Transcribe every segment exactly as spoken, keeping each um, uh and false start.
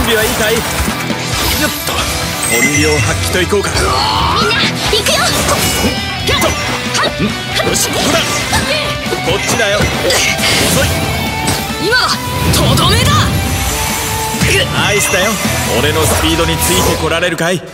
備はいいかい。よっと本領発揮といこうか。 みんな行くよ。 よし、ここだ。こっちだよ。遅い。 今とどめだ。 ナイスだよ。俺のスピードについてこられるかい。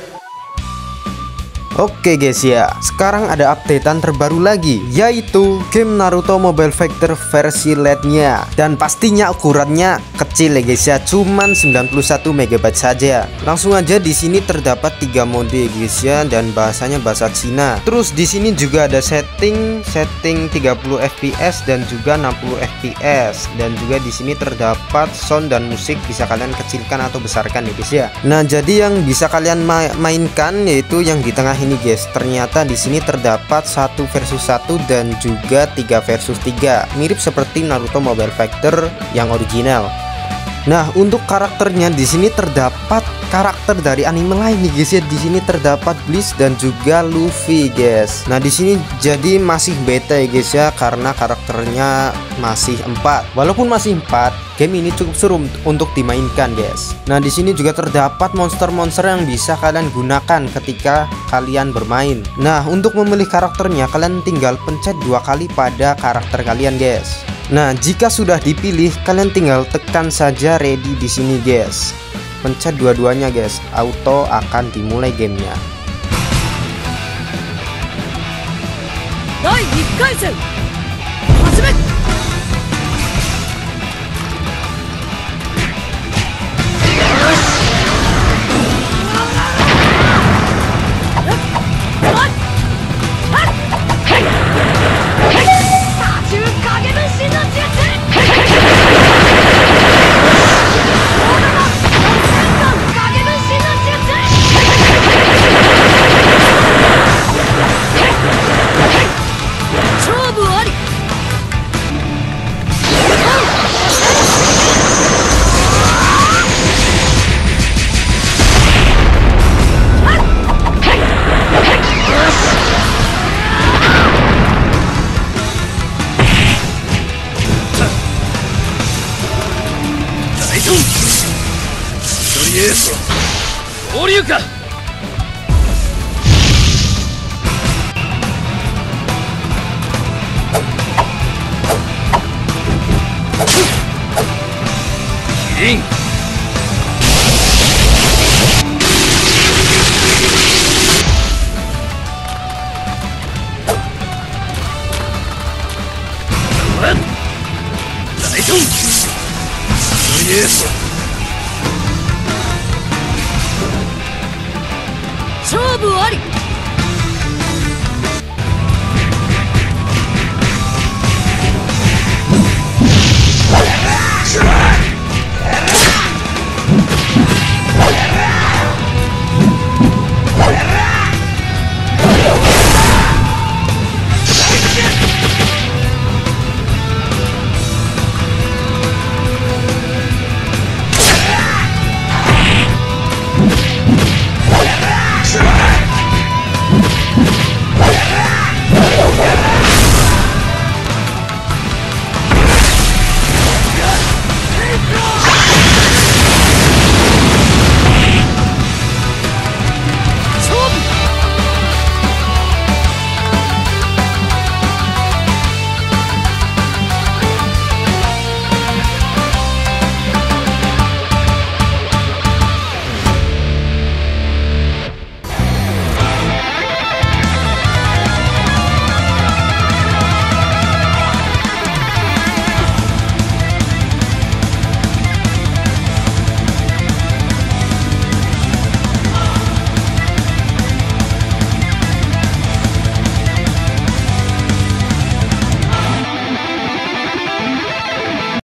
Oke guys ya, sekarang ada updatean terbaru lagi, yaitu game Naruto Mobile Fighter versi Lite-nya. Dan pastinya ukurannya kecil ya guys ya, cuman sembilan puluh satu megabyte saja. Langsung aja di sini terdapat tiga mode guys ya, dan bahasanya bahasa Cina. Terus di sini juga ada setting setting tiga puluh F P S dan juga enam puluh F P S. Dan juga di sini terdapat sound dan musik, bisa kalian kecilkan atau besarkan ya guys ya. Nah, jadi yang bisa kalian ma mainkan yaitu yang di tengah ini guys. Ternyata di sini terdapat satu versus satu dan juga tiga versus tiga, mirip seperti Naruto Mobile Fighter yang original. Nah, untuk karakternya di sini terdapat karakter dari anime lain nih guys ya. Di sini terdapat Bleach dan juga Luffy guys. Nah, di sini jadi masih beta ya guys ya, karena karakternya masih empat. Walaupun masih empat, game ini cukup seru untuk dimainkan guys. Nah, di sini juga terdapat monster-monster yang bisa kalian gunakan ketika kalian bermain. Nah, untuk memilih karakternya kalian tinggal pencet dua kali pada karakter kalian guys. Nah, jika sudah dipilih, kalian tinggal tekan saja ready di sini guys. Pencet dua-duanya guys, auto akan dimulai gamenya. Yes. 勝負あり。